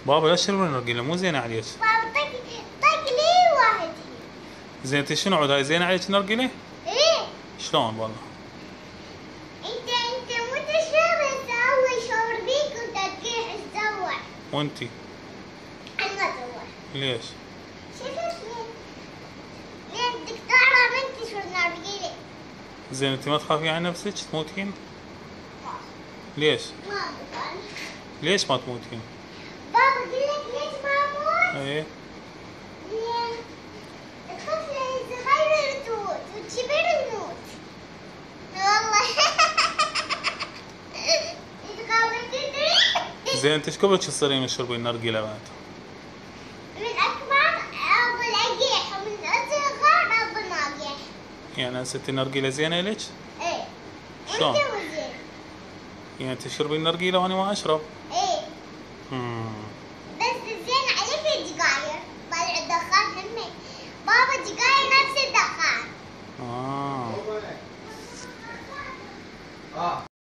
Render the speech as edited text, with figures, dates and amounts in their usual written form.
بابا لا تشربين النرجيلة مو زينة عليك. بابا طق لي واحد. زين انت شنو عود هاي زينة عليك النرجيلة؟ ايه. شلون والله؟ انت مو تشرب تسوي شعور بيك وترجيح تزوع. وانتي؟ انا ما ازوع. ليش؟ شوف ليه الدكتورة بنتي شو النرجيلة. زين انت ما تخافين على نفسك تموتين؟ ليش؟ ما بقول. ليش ما تموتين؟ بابا قل لك ليش ما اموت؟ ايه ليه؟ الطفل الصغير تموت والكبير يموت. والله. تخاف تدري؟ زين انت ايش قبل تصيرين تشربين نرجيلة بعد؟ من اكبر ابو الاقيح ومن اصغر ابو الناقح. يعني هسه انت النرجيلة زينة لك؟ ايه. شلون؟ انت وزين. يعني تشربين نرجيلة وانا ما اشرب؟ ايه. امم بس زين عليك الدقاير. بعد الدخان همي. بابا الدقاير نفس الدخان. اه